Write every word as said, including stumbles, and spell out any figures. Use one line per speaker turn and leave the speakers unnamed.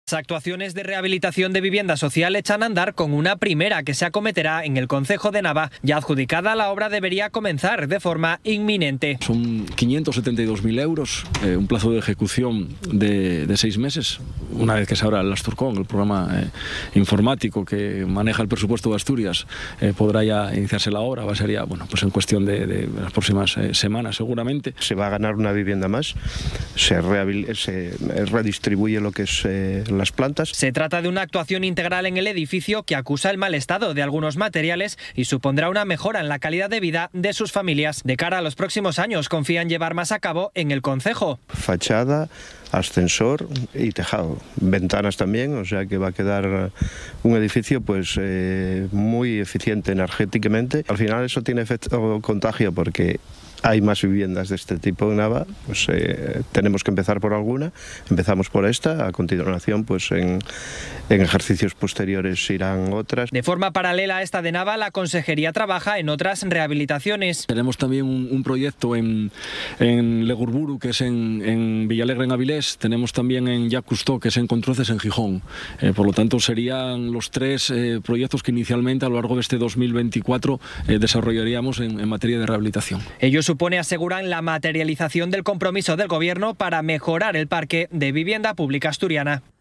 Las actuaciones de rehabilitación de vivienda social echan a andar con una primera que se acometerá en el concejo de Nava. Ya adjudicada, la obra debería comenzar de forma inminente.
Son quinientos setenta y dos mil euros, eh, un plazo de ejecución de, de seis meses. Una vez que se abra el Asturcon, el programa eh, informático que maneja el presupuesto de Asturias, eh, podrá ya iniciarse la obra. Va a ser ya, bueno, pues en cuestión de, de las próximas eh, semanas seguramente.
Se va a ganar una vivienda más, se, se redistribuye lo que es eh, las plantas.
Se trata de una actuación integral en el edificio que acusa el mal estado de algunos materiales y supondrá una mejora en la calidad de vida de sus familias. De cara a los próximos años, confían llevar más a cabo en el concejo.
Fachada, ascensor y tejado, ventanas también, o sea que va a quedar un edificio pues eh, muy eficiente energéticamente. Al final eso tiene efecto contagio porque hay más viviendas de este tipo en Nava, pues eh, tenemos que empezar por alguna, empezamos por esta, a continuación pues en, en ejercicios posteriores irán otras.
De forma paralela a esta de Nava, la Consejería trabaja en otras rehabilitaciones.
Tenemos también un, un proyecto en, en Legurburu, que es en, en Villalegre, en Avilés, tenemos también en Yacustó, que es en Contruces, en Gijón. Eh, por lo tanto, serían los tres eh, proyectos que inicialmente a lo largo de este dos mil veinticuatro eh, desarrollaríamos en, en materia de rehabilitación.
Ellos supone, aseguran, la materialización del compromiso del Gobierno para mejorar el parque de vivienda pública asturiana.